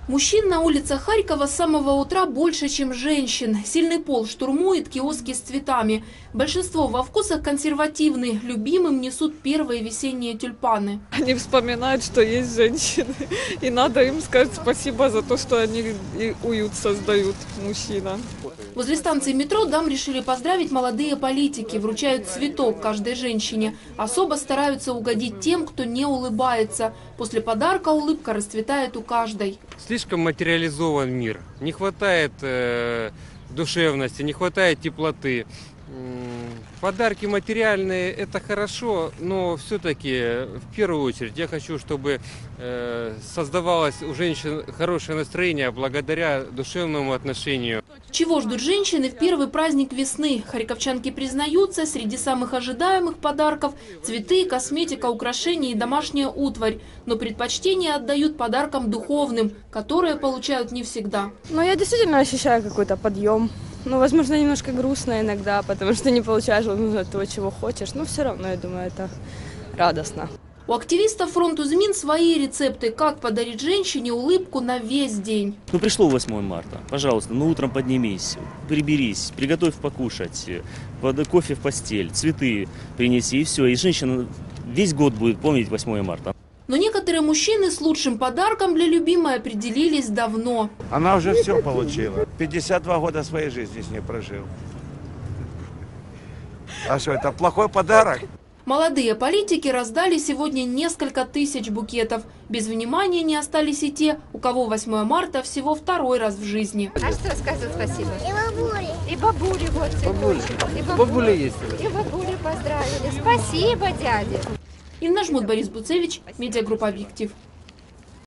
Мужчин на улицах Харькова с самого утра больше, чем женщин. Сильный пол штурмует киоски с цветами. Большинство во вкусах консервативны. Любимым несут первые весенние тюльпаны. Они вспоминают, что есть женщины. И надо им сказать спасибо за то, что они и уют создают мужчинам. Возле станции метро дам решили поздравить молодые политики. Вручают цветок каждой женщине. Особо стараются угодить тем, кто не улыбается. После подарка улыбка расцветает у каждой. Слишком материализован мир. Не хватает душевности, не хватает теплоты. Подарки материальные – это хорошо, но все-таки в первую очередь я хочу, чтобы создавалось у женщин хорошее настроение благодаря душевному отношению. Чего ждут женщины в первый праздник весны? Харьковчанки признаются, среди самых ожидаемых подарков – цветы, косметика, украшения и домашняя утварь. Но предпочтение отдают подаркам духовным, которые получают не всегда. Но я действительно ощущаю какой-то подъем. Ну, возможно, немножко грустно иногда, потому что не получаешь того, чего хочешь. Но все равно, я думаю, это радостно. У активистов фронта ЗМИН свои рецепты, как подарить женщине улыбку на весь день. Ну, пришло 8 марта. Пожалуйста, утром поднимись, приберись, приготовь покушать, кофе в постель, цветы принеси, и все. И женщина весь год будет помнить 8 марта. Но некоторые мужчины с лучшим подарком для любимой определились давно. Она уже все получила. 52 года своей жизни с ней прожил. А что, это плохой подарок? Молодые политики раздали сегодня несколько тысяч букетов. Без внимания не остались и те, у кого 8 марта всего второй раз в жизни. А что сказать спасибо? И бабули. И бабули вот цветочек. Бабули есть. И бабули поздравили. Спасибо, дядя. Инна Жмут, Борис Буцевич, медиагруппа «Объектив».